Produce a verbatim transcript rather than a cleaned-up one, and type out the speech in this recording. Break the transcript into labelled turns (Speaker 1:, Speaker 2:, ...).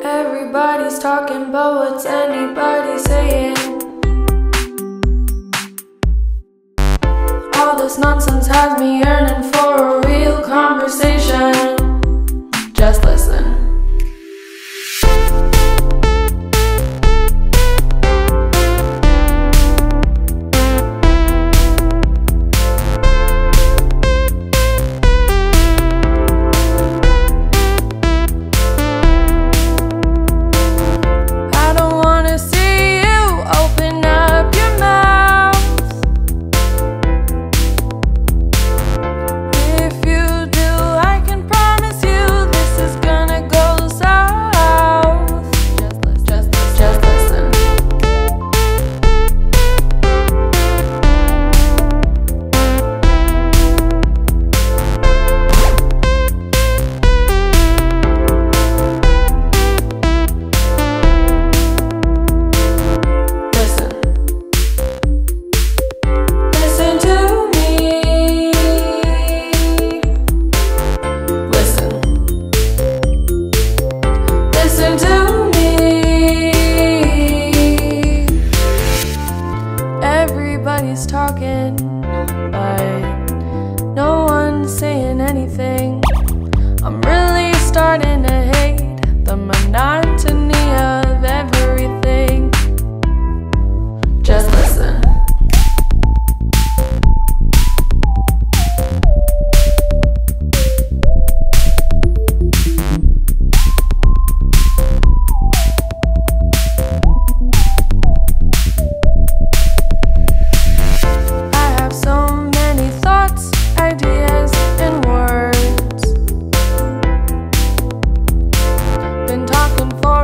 Speaker 1: Everybody's talking, but what's anybody saying? All this nonsense has me yearning for a real conversation. Just listen. Everybody's talking, but no one's saying anything. I'm really starting to hate the monotony of everything. Just listen. Been talking for